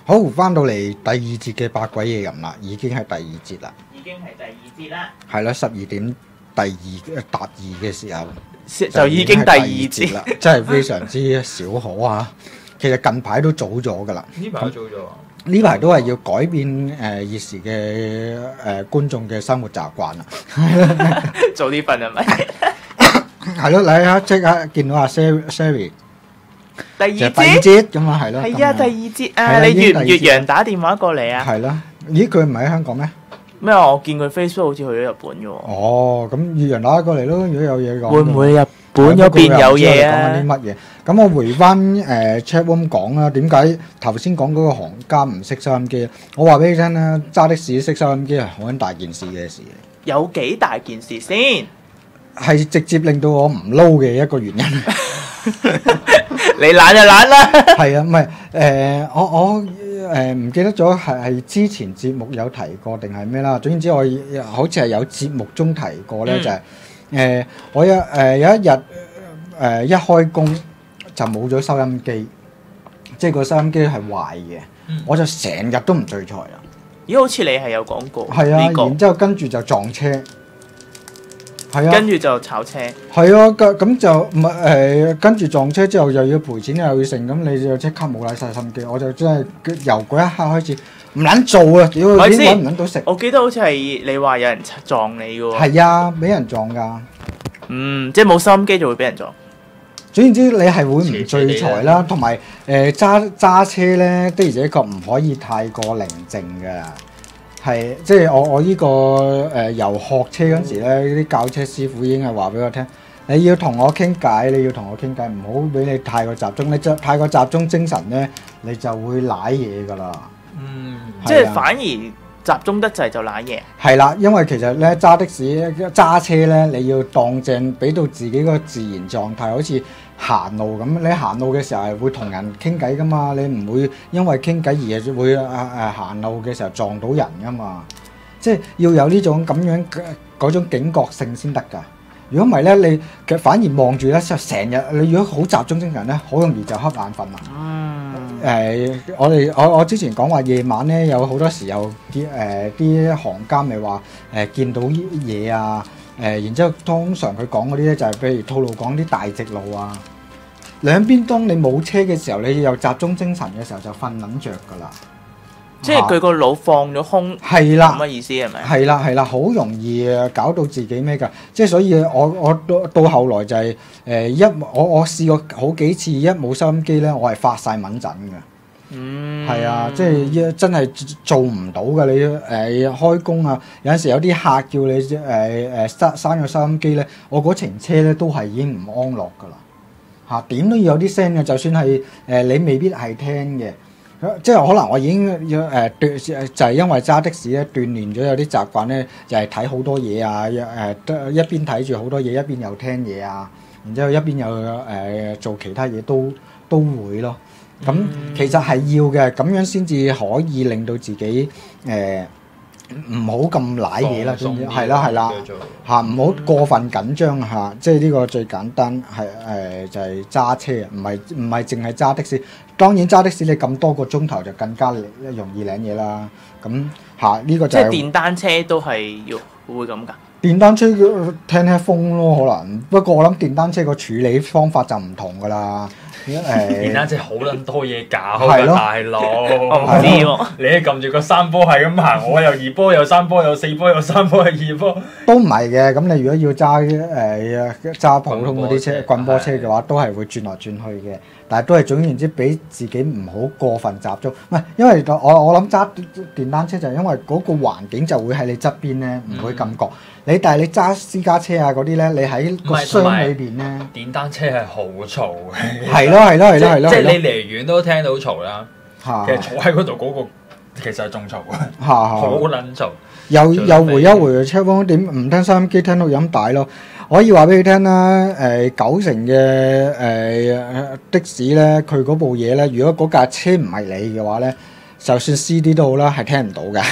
好，翻到嚟第二節嘅百鬼夜吟啦，已經係第二節啦。 已經係第二節啦。 係啦，12點達2嘅時候就已經第二節啦，真係非常之少可啊！其實近排都早咗噶啦， 呢排都早咗啊！ 呢排都係要改變現時嘅觀眾嘅生活習慣啦。 早啲瞓係咪？ 係咯，你啊即刻見到阿 Sherry 第二就第二節節咁啊，係咯。 係啊，第二節啊， 係啦你越唔越已經第二節洋打電話過嚟啊？ 係啦，咦佢唔係喺香港咩？ 咩啊？我見佢 Facebook 好似去咗日本嘅喎。 哦，咁越洋打過嚟咯，如果有嘢講。 會唔會日本嗰邊有嘢啊？ 講緊啲乜嘢？咁我回翻chatroom 講啦，點解頭先講嗰個行家唔識收音機？我話俾你聽啦，揸的士識收音機係好撚大件事嘅事， 有幾大件事先？ 係直接令到我唔撈嘅一個原因。 你懶就懶啦。 係啊，唔係我唔記得咗係之前節目有提過定係咩啦。總言之，我好似係有節目中提過咧，就係我有一日一開工就冇咗收音機，即係個收音機係壞嘅，我就成日都唔聚財啦。 咦？好似你係有講過係啊， 呢個然之後跟住就撞車，係啊， 跟住就炒車。 係啊，咁就唔係跟住撞車之後又要賠錢又要剩，咁你就即刻冇曬心機，我就真係由嗰一刻開始唔撚做啊！屌，點解唔撚到食？ 我記得好似係你話有人撞你嘅喎。 係啊，俾人撞㗎。 即係冇收音機就會俾人撞。 總言之，你係會唔聚財啦，同埋揸車咧的而且確唔可以太過寧靜嘅。係即係我呢個由學車嗰陣時咧，啲教車師傅已經係話俾我聽，你要同我傾偈，你要同我傾偈，唔好俾你太過集中。你太過集中精神咧，你就會舐嘢㗎啦。 即係反而集中得滯就舐嘢。 係啦，因為其實咧揸的士揸車咧，你要當正，俾到自己個自然狀態，好似行路咁。你行路嘅時候係會同人傾偈噶嘛，你唔會因為傾偈而係會行路嘅時候撞到人噶嘛。即係要有呢種咁樣嗰種警覺性先得㗎。如果唔係咧，你反而望住咧，就成日你如果好集中精神咧，好容易就瞌眼瞓啦。我之前講話夜晚咧，有好多時候啲行家咪話見到嘢啊，然之後通常佢講嗰啲咧就係譬如吐露港啲大直路啊，兩邊當你冇車嘅時候，你又集中精神嘅時候就瞓撚着㗎啦。 即係佢個腦放咗空， 係啦， 咁嘅意思係咪？ 係啦，好容易搞到自己咩㗎？即係所以我到後來就係我試過好幾次，一冇收音機咧，我係發晒敏陣嘅。係啊，即係真係做唔到㗎。你開工啊，有陣時有啲客叫你閂個收音機咧，我嗰程車咧都係已經唔安樂㗎啦。嚇點都要有啲聲嘅，就算係你未必係聽嘅。即係可能我已經就係因為揸的士咧鍛鍊咗有啲習慣咧，就係睇好多嘢啊，一邊睇住好多嘢，一邊又聽嘢啊，然之後一邊又做其他嘢都會咯。咁其實係要嘅，咁樣先至可以令到自己唔好咁舐嘢啦，總之係啦嚇，唔好過分緊張嚇，即係呢個最簡單係就係揸車，唔係淨係揸的士。當然揸的士你咁多個鐘頭就更加容易領嘢啦。咁嚇呢個就係即係電單車都係要會咁㗎。 電單車聽聽風咯，可能不過我諗電單車個處理方法就唔同㗎啦。 電單車好撚多嘢搞係咯大佬， 我唔知喎。 你撳住個三波係咁行，我又二波又三波又四波又三波又二波， 都唔係嘅。咁你如果要揸普通嗰啲車棍波車嘅話，都係會轉來轉去嘅。但係都係總言之，俾自己唔好過分集中。唔係，因為我諗揸電單車就係因為嗰個環境就會喺你側邊咧，唔會咁覺。但係你揸私家車啊嗰啲咧，你喺個箱裏邊咧， 電單車係好嘈嘅。 係咯， 即係你離遠都聽到嘈啦。其實坐喺嗰度嗰個其實係仲嘈嘅，好撚嘈。 又回一回車幫點唔聽收音機，聽到音帶咯。可以話俾你聽啦，9成嘅的士咧，佢嗰部嘢咧，如果嗰架車唔係你嘅話咧，就算 CD 都好啦，係聽唔到嘅，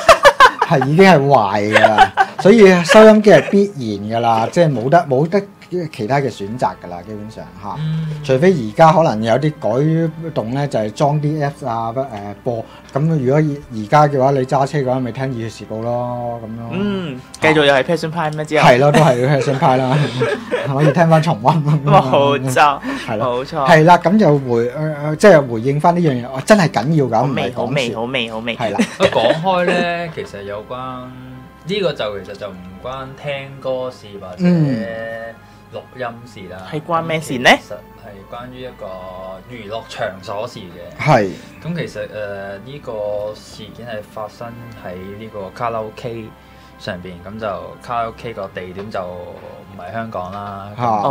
係已經係壞㗎啦。所以收音機係必然㗎啦，即係冇得其他嘅選擇㗎啦，基本上嚇。除非而家可能有啲改動咧，就係裝啲 Apps 啊播。咁如果而家嘅話，你揸車嘅話，咪聽《熱血時報》咯，咁樣。 繼續又係 Passion 派咩之後？ 係咯，都係 Passion 派啦，可以聽翻重溫。 冇錯， 係咯， 冇錯。 係啦，咁就即係回應翻呢樣嘢，真係緊要㗎，唔係講笑。 好味。 係啦。 講開咧，其實有關呢個就其實就唔關聽歌事或者錄音事啦。 係關咩事咧？ 其實係關於一個娛樂場所事嘅。 係。 咁其實呢個事件係發生喺呢個卡拉 OK 上邊，咁就卡拉 OK 個地點就唔係香港啦。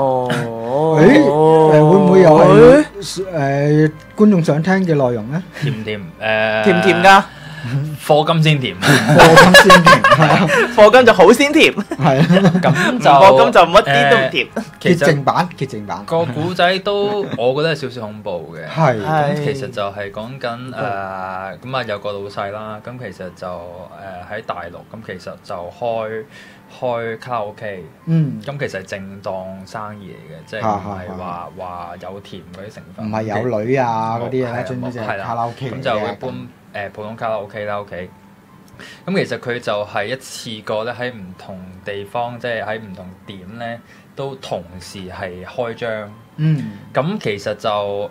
會唔會又係觀眾想聽嘅內容咧？ 甜唔甜？ 甜唔甜㗎？ 課金先甜， 課金先甜， 課金就好先甜， 係咁就課金就乜啲都唔甜。 潔淨版個古仔都我覺得係少少恐怖嘅。 係咁其實就係講緊咁啊有個老細啦，咁其實就喺大陸，咁其實就開卡拉 OK，咁其實係正當生意嚟嘅，即係唔係話有甜嗰啲成分， 唔係有女啊嗰啲啊，專係卡拉 OK 咁就一般普通卡拉 OK 啦 OK。咁其實佢就係一次過咧喺唔同地方，即係喺唔同點咧都同時係開張。咁其實就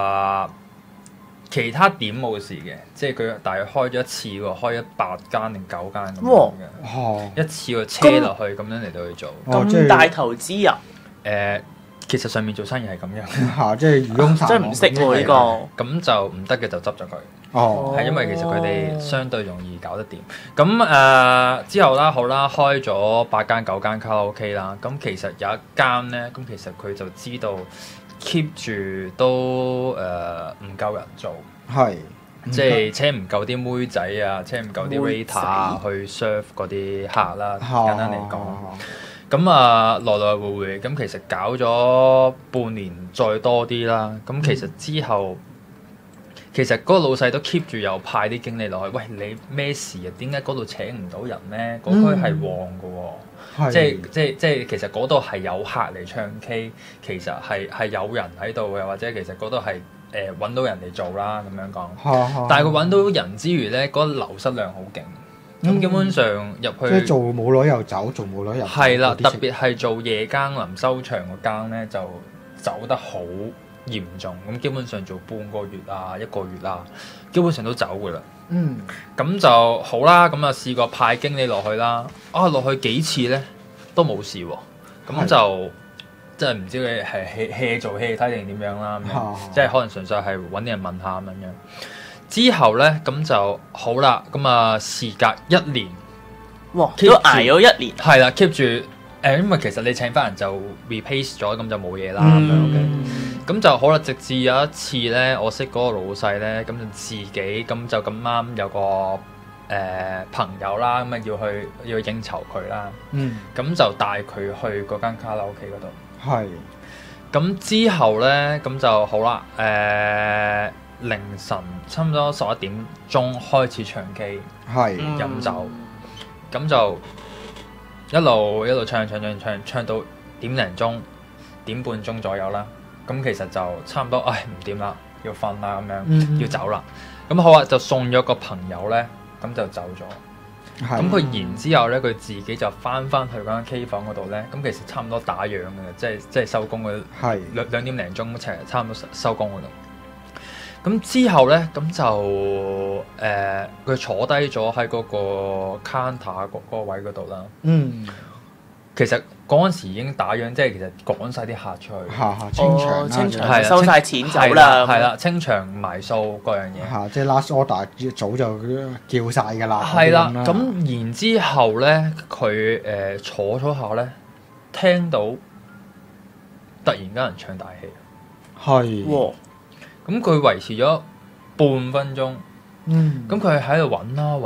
其他點冇事嘅，即係佢大約開咗一次喎，開咗8間定9間咁樣嘅，一次過車落去咁樣嚟到去做。 咁大投資啊？ 其實上面做生意係咁樣嚇，即係漁翁撒網， 真係唔識喎呢個。 咁就唔得嘅就執咗佢。係因為其實佢哋相對容易搞得掂。咁之後啦，好啦，開咗8間9間卡拉 OK 啦。咁其實有一間咧，咁其實佢就知道 keep 住都唔夠人做， 係即係車唔夠啲妹仔啊，車唔夠啲 waiter 啊去 serve 嗰啲客啦。簡單嚟講。咁來來回回咁，其實搞咗半年再多啲啦。咁其實之後，其實嗰個老細都 keep 住又派啲經理落去。喂，你咩事啊？點解嗰度請唔到人咧？嗰區係旺嘅喎，即係其實嗰度係有客嚟唱 K，其實係有人喺度嘅，或者其實嗰度係揾到人嚟做啦咁樣講。但係佢揾到人之餘咧，嗰個流失量好勁。咁基本上入去， 即係做舞女又走，做舞女又係啦，特別係做夜更臨收場嗰間咧，就走得好嚴重。咁基本上做半個月啊、1個月啊，基本上都走噶啦。咁就好啦。咁啊試過派經理落去啦，落去幾次咧都冇事喎。咁就即係唔知佢係 hea 做 hea 睇定點樣啦。即係可能純粹係揾啲人問下咁樣。之後咧，咁就好啦。咁啊，事隔1年， 哇，都捱咗1年。 係啦 ，keep 住因為其實你請翻人就 replace 咗，咁就冇嘢啦咁樣嘅。咁就好啦。直至有一次咧，我識嗰個老細咧，咁就自己咁就咁啱有個朋友啦，咁啊要去應酬佢啦。咁就帶佢去嗰間卡拉 OK 嗰度。 係。 咁之後咧，咁就好啦。凌晨差唔多11點鐘開始唱 K， 飲酒，咁就一路唱到點零鐘、點半鐘左右啦。咁其實就差唔多，唔掂啦，要瞓啦咁樣，要走啦。咁好啊，就送咗個朋友咧，咁就走咗。咁佢然之後咧，佢自己就翻去嗰間 K 房嗰度咧。咁其實差唔多打烊嘅，即係收工嘅2點零鐘，差唔多收工嗰度。咁之後咧，咁就佢坐低咗喺嗰個 counter 嗰個位嗰度啦。其實嗰陣時已經打烊，即係其實趕晒啲客出去， 清場， 收晒錢走啦。 係啦，清場埋數嗰樣嘢。 即係 last order 早就叫晒㗎啦。 係啦，咁然之後咧，佢坐咗下咧，聽到突然間人唱大戲。 係。 咁佢維持咗半分鐘，咁佢喺度揾啦，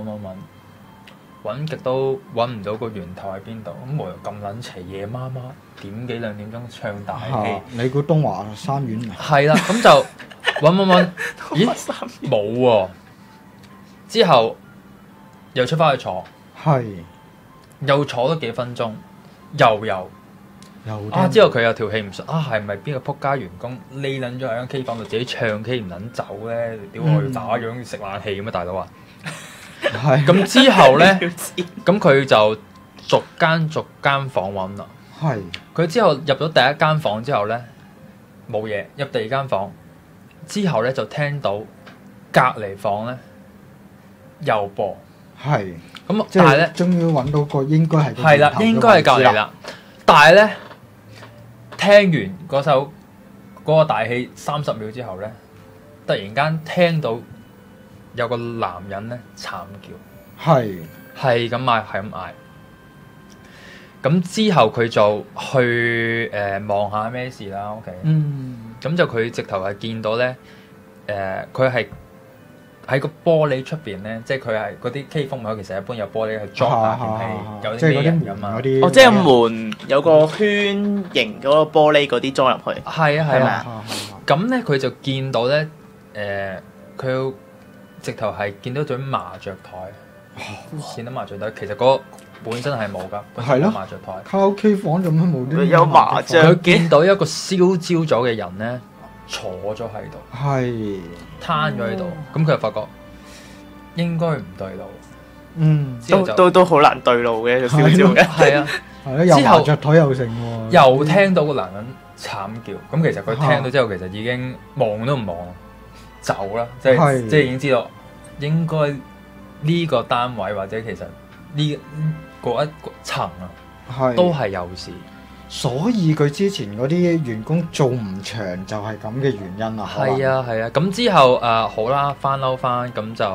揾極都揾唔到個源頭喺邊度。咁無論咁撚邪，夜媽媽1點2點鐘唱大戲， 你估東華三院啊？ 係啦，咁就揾，咦冇喎。之後又出翻去坐，又坐咗幾分鐘，又有。 之後佢有條氣唔順係咪邊個仆街員工匿撚咗喺間 K 房度自己唱 K 唔撚走咧？屌我要打樣食冷氣咁啊！大佬啊！係咁之後咧，咁佢就逐間房揾啦。係佢之後入咗第一間房之後咧，冇嘢，入第二間房之後咧就聽到隔離房咧又播。係咁，但係咧終於揾到個應該係啦，應該係隔離啦。但係咧聽完嗰首嗰個大戲30秒之後咧，突然間聽到有個男人咧慘叫，係咁嗌，係咁嗌。咁之後佢就去望下咩事啦。OK，咁就佢直頭係見到咧，佢係喺個玻璃出邊咧，即係佢係嗰啲 K 風口，其實一般有玻璃去裝下電器，有啲咩人㗎嘛？ 即係門有個圈形嗰個玻璃嗰啲裝入去。係啊。咁咧佢就見到咧，佢直頭係見到張麻雀台，見到麻雀台，其實嗰本身係冇㗎，本身冇麻雀台。卡拉 OK 房做咩冇啲有麻雀？ 佢見到一個燒焦咗嘅人咧，坐咗喺度，攤咗喺度，咁佢就發覺應該唔對路， 都好難對路嘅，燒焦嘅， 係啊， 又麻雀台又成喎， 又聽到個男人慘叫，咁其實佢聽到之後，其實已經望都唔望，走啦，即係已經知道應該呢個單位或者其實呢嗰一層啊，都係有事。 所以佢之前嗰啲員工做唔長就係咁嘅原因啦。 係啊，咁之後好啦，翻嬲翻，咁就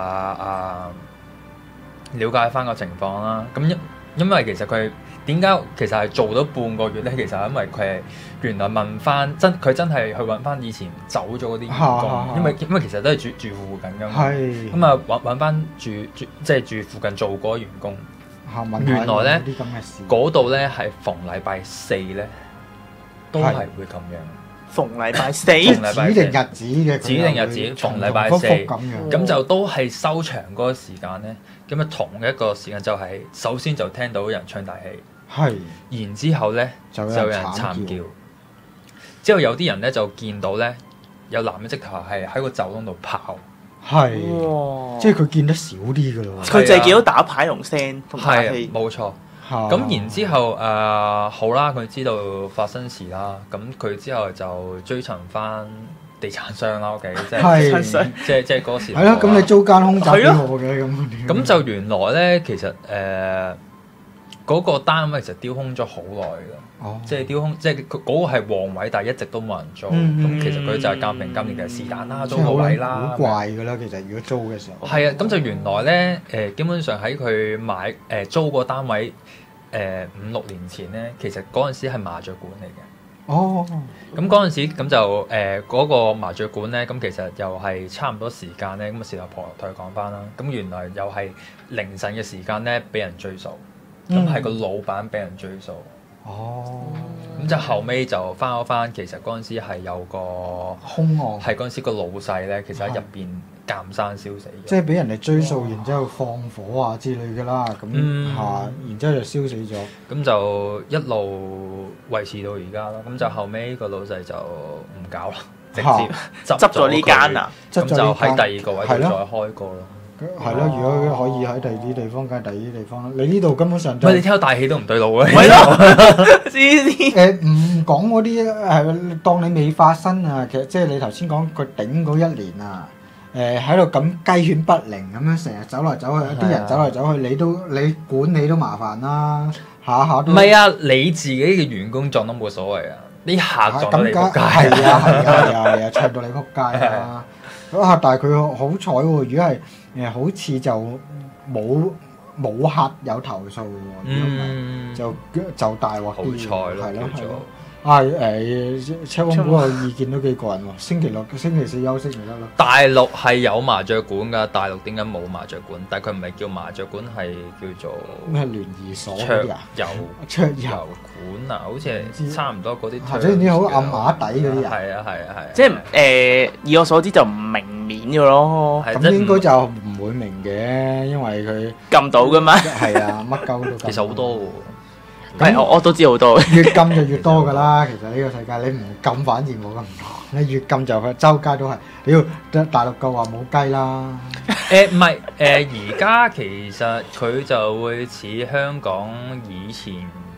了解翻個情況啦。咁因為其實佢點解其實係做咗半個月咧？其實係因為佢係原來問翻佢真係去揾翻以前走咗嗰啲員工，因為其實都係住附近㗎嘛。咁啊揾翻即係住附近做嗰個員工。原來咧嗰度咧係逢禮拜四咧都係會咁樣。 逢禮拜四指定日子嘅， 指定日子逢禮拜四咁就都係收場嗰個時間咧。咁啊同一個時間就係首先就聽到有人唱大戲，然之後咧就有人慘叫，之後有啲人咧就見到咧有男嘅直頭係喺個走廊度跑。 即係佢見得少啲㗎咯。 佢就係見到打牌同聲同打戲， 冇錯。咁然之後好啦，佢知道發生事啦。咁佢之後就追尋翻地產商啦。OK，即係嗰時。係咯， 咁你租間空宅俾我嘅咁。 咁就原來咧，其實嗰個單位其實丟空咗好耐㗎，即係丟空，即係佢嗰個係旺位，但係一直都冇人租。咁其實佢就係鑑定嘅是但啦，租個位啦。 好怪㗎啦，其實如果租嘅時候。 係啊，咁就原來咧基本上喺佢買租個單位5-6年前咧，其實嗰陣時係麻雀館嚟嘅。咁嗰陣時咁就嗰個麻雀館咧，咁其實又係差唔多時間咧，咁啊事頭婆同佢講翻啦。咁原來又係凌晨嘅時間咧，俾人追數。咁係個老闆俾人追數，咁就後尾就翻，其實嗰陣時係有個兇案，係嗰陣時個老細咧，其實喺入邊監生燒死咗， 即係俾人哋追數，然之後放火啊之類嘅啦，咁然之後就燒死咗， 咁就一路維持到而家咯。咁就後尾個老細就唔搞啦，直接執咗呢間啊， 咁就喺第二個位度再開過咯。 係咯，如果可以喺第二啲地方，梗係第二啲地方啦。你呢度根本上喂，你聽到大氣都唔對路嘅。 係咯， 唔講嗰啲當你未發生啊，其實即係你頭先講佢頂嗰一年啊，喺度咁雞犬不寧咁樣成日走嚟走去，啲人走嚟走去，你管理都麻煩啦，下下都。 唔係啊，你自己嘅員工撞都冇所謂啊，啲客撞到你仆街。 係啊，唱到你仆街啊！但係佢好彩喎，如果係好似就冇客有投訴喎，如果唔係就大鑊啲。好彩咯，係咯。車公嗰個意見都幾過癮喎，星期六、星期四休息咪得咯。 大陸係有麻雀館㗎，大陸點解冇麻雀館？但係佢唔係叫麻雀館，係叫做咩聯誼所桌遊館啊，好似係差唔多嗰啲。 或者啲好暗啞底嗰啲啊。 係啊， 即係以我所知就唔明面㗎咯。 咁應該就唔會明嘅，因為佢撳到㗎嘛。 係啊，乜鳩都撳。 其實好多喎。 係我都知好多。 越禁就越多㗎啦。其實呢個世界你唔禁反而冇咁多，你越禁就周街都係。屌大陸夠話冇雞啦。 唔係而家其實佢就會似香港以前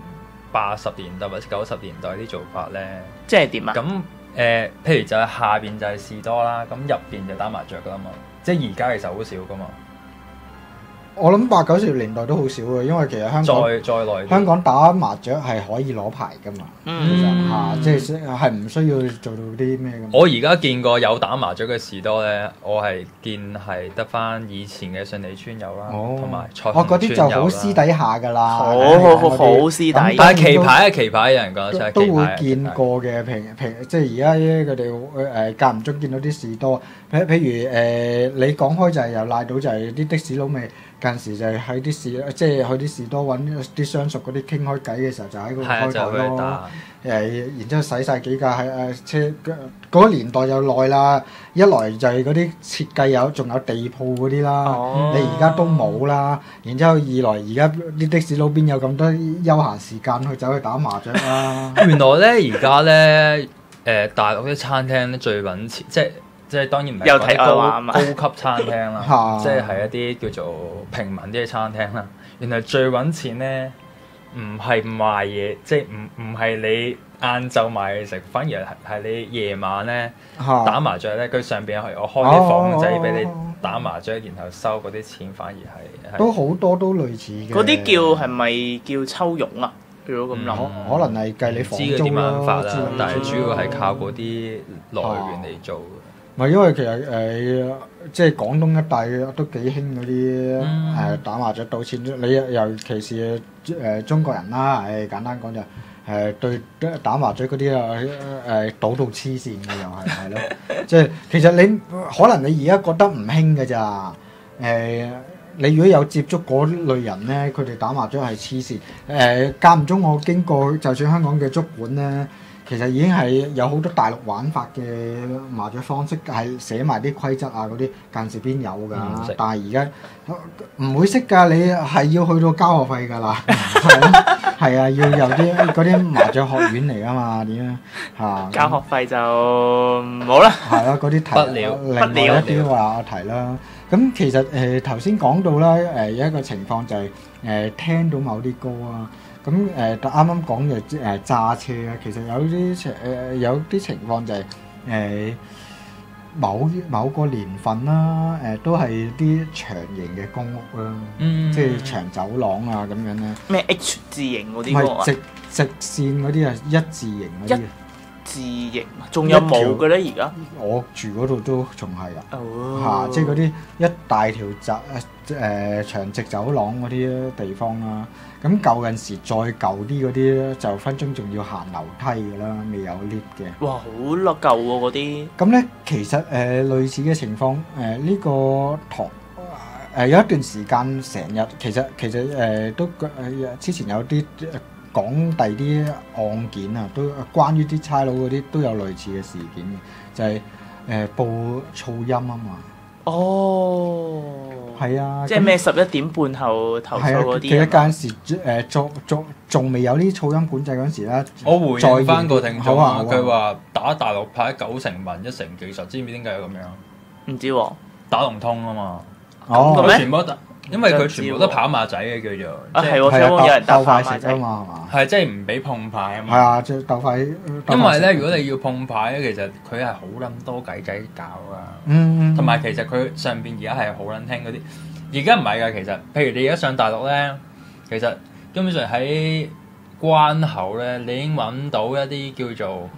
80年代或者90年代啲做法咧。 即係點啊？ 咁譬如就係下邊就係士多啦，咁入邊就打麻雀㗎嘛。即係而家其實好少㗎嘛。 我諗80、90年代都好少嘅，因為其實香港打麻雀係可以攞牌㗎嘛。其實即係唔需要做到啲咩咁。 我而家見過有打麻雀嘅士多咧，我係見係得翻以前嘅順利村有啦，同埋彩虹村有啦。 嗰啲就好私底下㗎啦， 好私底。 但係棋牌有人講出嚟， 都會見過嘅。平即係而家佢哋間唔中見到啲士多，譬如你講開就係又賴到就係啲的士佬咪。近時就係喺啲即係去啲士多揾啲相熟嗰啲傾開偈嘅時候，就喺嗰度開台咯。然之後洗晒幾架喺車嗰個年代又耐啦。一來就係嗰啲設計仲有地鋪嗰啲啦，你而家都冇啦。然之後二來而家啲的士佬邊有咁多休閒時間去走去打麻雀啦？ 原來咧而家咧大陸啲餐廳咧最揾錢，即係當然唔係嗰啲高級餐廳啦，即係一啲叫做平民啲嘅餐廳啦。原來最揾錢咧，唔係賣嘢，即係唔係你晏晝買嘢食，反而係你夜晚咧打麻雀咧，佢上邊係我開啲房仔俾你打麻雀，然後收嗰啲錢，反而係都好多都類似嘅。 嗰啲叫係咪叫抽傭啊？如果咁諗， 可能係計你房租咯，但係主要係靠嗰啲來源嚟做。 唔係因為其實即係廣東一帶都幾興嗰啲打麻雀賭錢，你尤其是中國人啦，簡單講就對打麻雀嗰啲賭到黐線嘅又係咯，即係其實你可能你而家覺得唔興嘅咋你如果有接觸嗰類人咧，佢哋打麻雀係黐線。間唔中我經過，就算香港嘅足館咧。其實已經係有好多大陸玩法嘅麻雀方式，係寫埋啲規則啊嗰啲，間時邊有㗎？但係而家唔會識㗎，你係要去到交學費㗎啦。係啊，要有啲嗰啲麻雀學院嚟㗎嘛？點樣嚇？交學費就冇啦。係咯，嗰啲題另外一啲話題啦。咁其實頭先講到啦，有一個情況就係聽到某啲歌啊。咁啱啱講嘅揸車啊，其實有啲情況就係某個年份啦，都係啲長型嘅公屋啦，即係長走廊啊咁樣咧。咩 H 字型嗰啲喎？唔係直線嗰啲啊，一字型嗰啲。字型仲有冇嘅咧？而家我住嗰度都仲係啊，即係嗰啲一大條長直走廊嗰啲地方啦。咁舊陣時再舊啲嗰啲咧，就分鐘仲要行樓梯㗎啦，未有 lift 嘅。哇，好舊喎嗰啲。咁咧，其實類似嘅情況，呢個有一段時間成日，其實都之前有啲講第啲案件啊，都關於啲差佬嗰啲都有類似嘅事件嘅，就係報噪音啊嘛。哦，係啊，即係咩11點半後投訴嗰啲。其實嗰陣時仲未有呢啲噪音管制嗰陣時咧， 我回應翻個聽眾啊，佢話打大陸牌9成問1成技術，知唔知點解有咁樣？唔知喎，打龍通啊嘛。哦，全部因為佢全部都跑馬仔嘅叫做，即係有人鬥快食啊嘛，係嘛？係即係唔俾碰牌啊嘛。係啊，即係鬥快。因為咧，如果你要碰牌咧，其實佢係好撚多計搞噶。同埋其實佢上邊而家係好撚聽嗰啲，而家唔係㗎。其實，譬如你而家上大陸咧，其實基本上喺關口咧，你已經揾到一啲叫做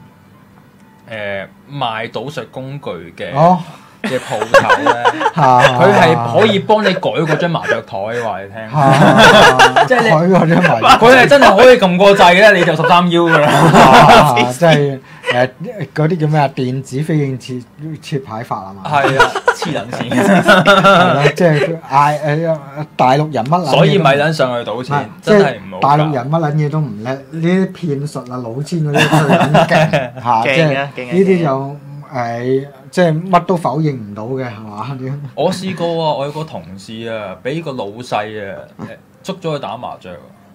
賣賭術工具嘅。嘅鋪頭咧，佢係可以幫你改嗰張麻雀台，話你聽，即係你改嗰張麻雀，佢係真係可以撳個掣咧，你就13腰噶啦，即係嗰啲叫咩啊？電子飛應切牌法啊嘛，係啊，黐撚線，即係嗌大陸人乜撚，所以咪撚上去賭錢，真係唔好。大陸人乜撚嘢都唔叻，呢啲騙術啊、老千嗰啲最撚勁嚇，即係呢啲就。即係乜都否認唔到嘅係嘛？我試過啊，我有個同事啊，俾個老細啊捉咗去打麻雀，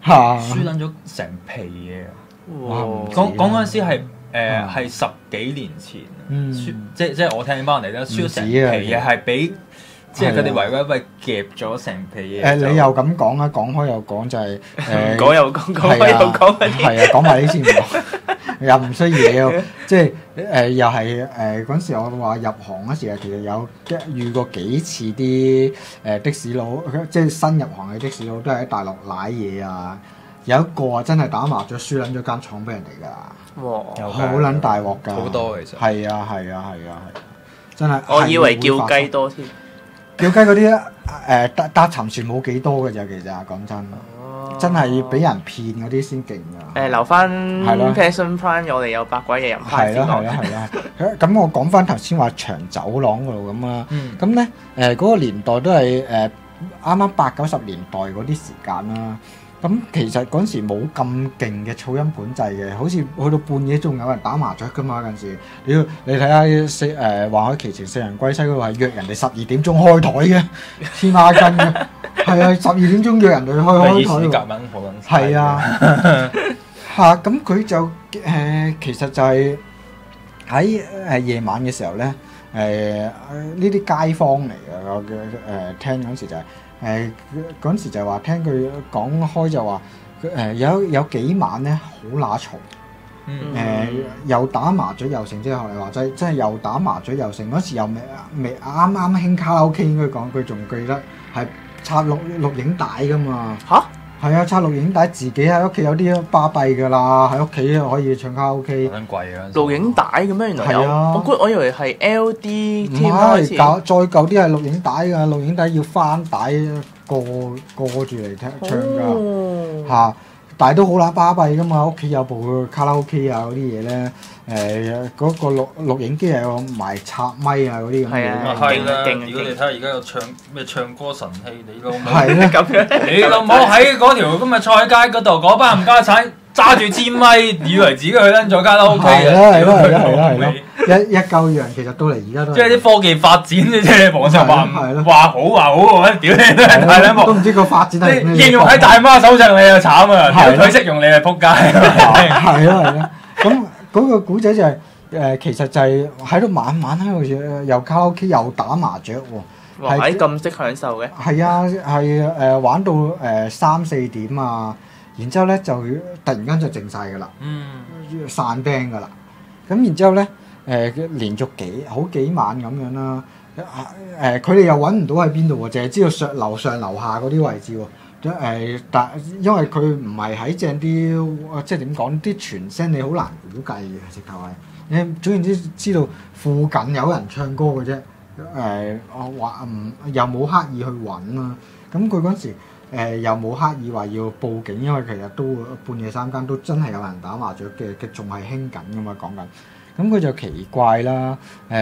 輸撚咗成皮嘢。講嗰陣時係係10幾年前，即係我聽翻嚟咧，輸咗成皮嘢係俾即係佢哋為夾咗成皮嘢。 你又咁講啊？講開又講就係講又講，講開又講係啊，講埋呢先唔講。又唔需要，即係又係嗰陣時我話入行嗰時啊，其實有遇過幾次啲的士佬，即係新入行嘅的士佬都係喺大陸瀨嘢啊！有一個啊真係打麻雀輸撚咗間廠俾人哋㗎，哇！好撚大鑊㗎， 好多其實。 係啊，真係。 我以為叫雞多添， 叫雞嗰啲搭沉船冇幾多㗎咋，其實講真。真係俾人騙嗰啲先勁㗎。 留翻 Passion Prime，我哋有百鬼嘅人派先講。 係啦。咁我講翻頭先話長走廊嗰度咁啊。咁咧嗰個年代都係啱啱80-90年代嗰啲時間啦。咁其實嗰陣時冇咁勁嘅噪音管制嘅，好似去到半夜仲有人打麻雀㗎嘛嗰陣時。你睇下華海奇情四人歸西嗰度係約人哋12點鐘開台嘅，黐孖筋嘅。係啊，12點鐘約人哋開台喎。係啊，咁佢就其實就係喺夜晚嘅時候咧，呢啲街坊嚟嘅，我聽嗰陣時就係嗰陣時就話聽佢講開就話有幾晚咧好乸嘈，又打麻雀又成，即係學你話齋，即係又打麻雀又成。嗰時又未啱興卡拉 OK，應該講佢仲記得係插錄影帶㗎嘛。嚇！係啊，插錄影帶自己喺屋企有啲巴閉㗎啦，喺屋企可以唱卡拉 OK。好貴啊！ 錄影帶咁樣原來有，我以為係 LD 添。唔係，再舊啲係錄影帶㗎，錄影帶要翻帶過住嚟唱㗎嚇。但係都好撚巴閉㗎嘛，屋企有部卡拉 OK 啊嗰啲嘢咧，嗰個錄影機係有埋插咪啊嗰啲咁嘅。 係啦，如果你睇下而家有唱歌神器，你老母係咧咁樣，你老母喺嗰條咁嘅菜街嗰度，嗰班冚家產揸住支咪，以為自己去撚咗卡拉 OK 嘅。 係咯，一嚿樣，其實到嚟而家都即係啲科技發展嘅啫，網上話好喎，屌你都係睇啦， 都唔知個發展係咩。 應用喺大媽手上你就慘啊，佢識用你係撲街。 係咯，咁嗰個古仔就係其實就係喺度晚喺度又卡拉 OK 又打麻雀喎。 哇！咁識享受嘅。 係啊，係玩到3-4點啊，然之後咧就突然間就靜晒㗎啦，散 band 㗎啦。咁然之後咧連續好幾晚咁樣啦，佢哋又揾唔到喺邊度喎，淨係知道樓上樓下嗰啲位置喎。但因為佢唔係喺正啲，即係點講啲傳聲，你好難估計嘅，直頭係你總言之知道附近有人唱歌嘅啫。我話又冇刻意去揾啦。咁佢嗰陣時又冇刻意話要報警，因為其實都半夜3更都真係有人打麻雀嘅，仲係興緊㗎嘛講緊。咁佢就奇怪啦，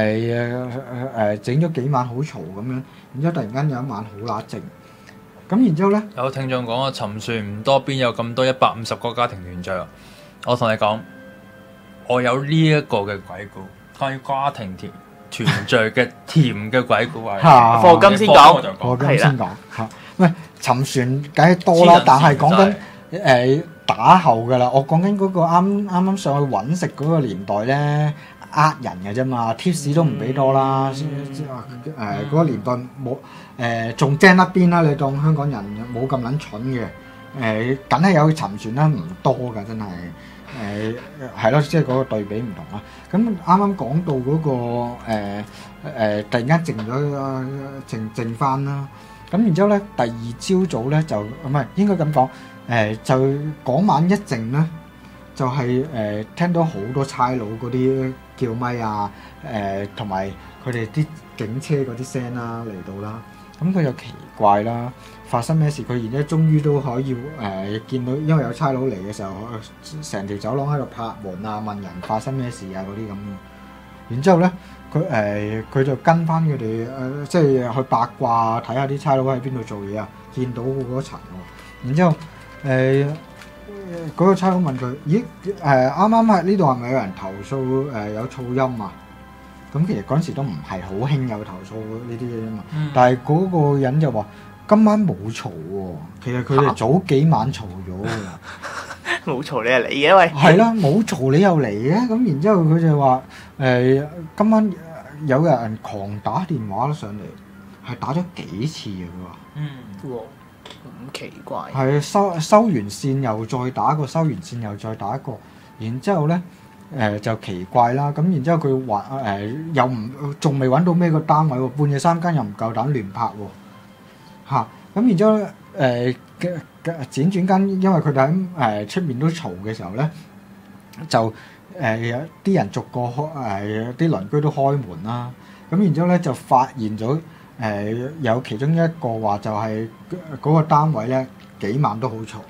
整咗幾晚好嘈咁樣，然之後突然間有一晚好乸靜。咁然之後咧， 有聽眾講啊，沉船唔多，邊有咁多150個家庭團聚啊？我同你講，我有呢一個嘅鬼故，關於家庭團聚嘅甜嘅鬼故啊！ 課金先講， 課金先講嚇。喂，沉船梗係多啦，但係講緊打後㗎啦。我講緊嗰個啱上去揾食嗰個年代咧，呃人嘅啫嘛，貼士都唔俾多啦。嗰個年代冇。仲精一邊啦！你當香港人冇咁撚蠢嘅，梗係有沉船啦，唔多㗎，真係係咯，即係嗰個對比唔同啦。咁啱啱講到嗰個突然間靜咗，靜翻啦。咁然之後咧，第二朝早咧就唔係應該咁講，就嗰晚一靜咧，就係聽到好多差佬嗰啲叫咪啊，同埋佢哋啲警車嗰啲聲啦嚟到啦。咁佢就奇怪啦，發生咩事？佢而家終於都可以見到，因為有差佬嚟嘅時候，成條走廊喺度拍門啊，問人發生咩事啊嗰啲咁。然之後咧，佢就跟翻佢哋即係去八卦睇下啲差佬喺邊度做嘢啊，見到嗰層喎。然之後嗰個差佬問佢：咦啱啱喺呢度係咪有人投訴有噪音啊？咁其實嗰陣時都唔係好興有投訴呢啲嘢啊嘛，但係嗰個人就話： 今晚冇嘈喎，其實佢哋早幾晚嘈咗㗎。 冇嘈你係嚟嘅喂。 係啦，冇嘈你又嚟嘅，咁然之後佢就話今晚有人狂打電話上嚟，係打咗幾次嘅佢話。 哇，咁奇怪。 係收完線又再打過，收完線又再打過，然之後咧就奇怪啦。咁然之後佢話又唔仲未揾到咩個單位喎，半夜3更又唔夠膽亂拍喎。咁然之後輾轉間，因為佢哋喺出面都嘈嘅時候咧，就有啲人逐個開啲鄰居都開門啦。咁然之後咧就發現咗有其中一個話就係嗰個單位咧幾晚都好嘈。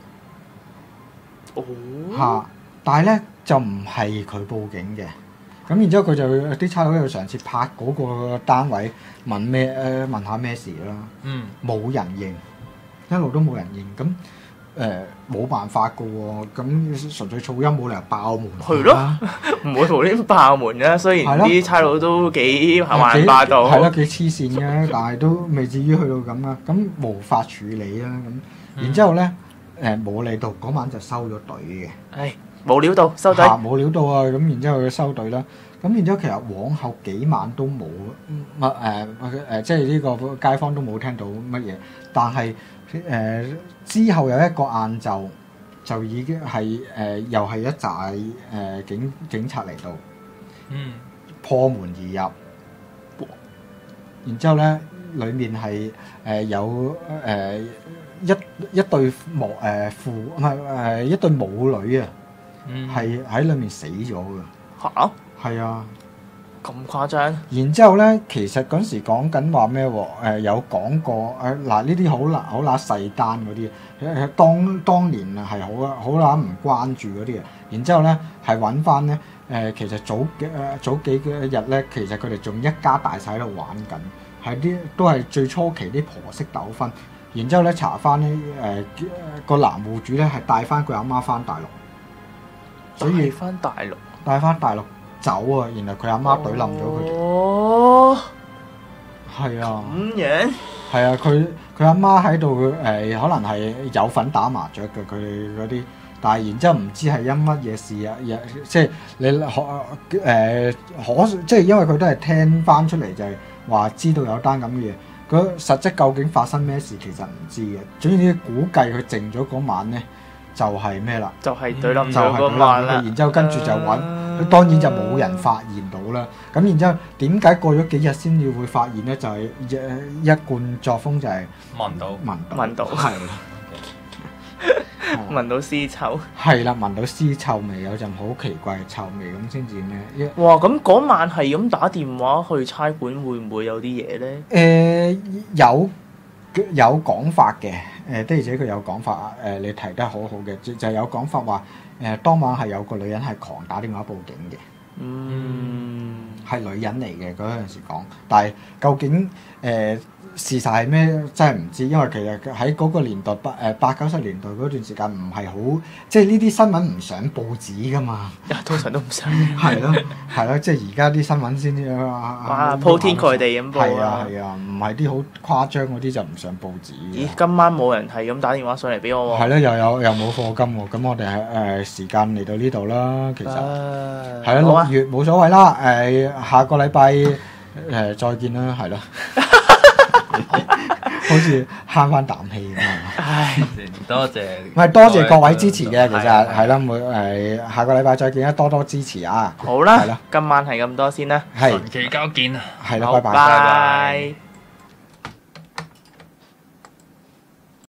但係咧就唔係佢報警嘅。咁然之後佢就啲差佬喺度嘗試拍嗰個單位問下咩事啦。冇人應，一路都冇人應。咁冇辦法㗎喎，咁純粹噪音冇理由爆門。 係咯，唔會無端端爆門㗎。雖然啲差佬都幾橫霸道， 係咯，幾黐線嘅，但係都未至於去到咁啊。咁無法處理啦。咁然之後咧冇理到嗰晚就收咗隊嘅。 冇料到收隊。 冇料到啊！咁然之後佢收隊啦。咁然之後其實往後幾晚都冇即係呢個街坊都冇聽到乜嘢，但係之後有一個晏晝就已經係又係一紮警察嚟到，破門而入，然之後咧裡面係有一對一對母女啊，係喺裡面死咗㗎。係啊， 咁誇張？ 然之後咧，其實嗰時講緊話咩喎？有講過嗱，呢啲好乸細單嗰啲，當年係好乸唔關注嗰啲嘅。然之後咧係揾翻咧其實早幾日咧，其實佢哋仲一家大細喺度玩緊，係都係最初期啲婆媳糾紛。然之後咧查翻咧個男戶主咧係帶翻佢阿媽翻大陸，所以帶翻大陸走啊！然後佢阿媽懟冧咗佢哋。 哦， 係啊。 咁樣。 係啊，佢阿媽喺度可能係有份打麻雀嘅佢哋嗰啲，但係然之後唔知係因乜嘢事啊，即係你即係因為佢都係聽翻出嚟就係話知道有單咁嘅嘢，佢實質究竟發生咩事其實唔知嘅。總之估計佢靜咗嗰晚咧就係咩啦？ 就係懟冧咗嗰晚啦。 然之後跟住就揾。當然就冇人發現到啦。咁然之後點解過咗幾日先至會發現咧？就係一貫作風就係聞到，係聞到屍臭。 係啦，聞到屍臭味，有陣好奇怪嘅臭味咁先至咩？ 哇！咁嗰晚係咁打電話去差館，會唔會有啲嘢咧？ 有講法嘅，的而且確有講法。你提得好好嘅，就有講法話當晚係有個女人係狂打電話報警嘅。係女人嚟嘅嗰陣時講，但係究竟事實係咩真係唔知，因為其實喺嗰個年代80-90年代嗰段時間唔係好，即係呢啲新聞唔上報紙噶嘛。 通常都唔上。 係咯，即係而家啲新聞先至鋪天蓋地咁報。 係啊，唔係啲好誇張嗰啲就唔上報紙。 咦？今晚冇人係咁打電話上嚟俾我喎。 係咯，又冇課金喎。咁我哋時間嚟到呢度啦，其實係咯，6月冇所謂啦。下個禮拜再見啦，係咯。好似慳翻啖氣咁啊！ 唉，多謝。 唔係多謝各位支持嘅，其實係啦，下個禮拜再見啦，多多支持啊！ 好啦，今晚係咁多先啦， 神奇交見啊！ 係啦，拜拜。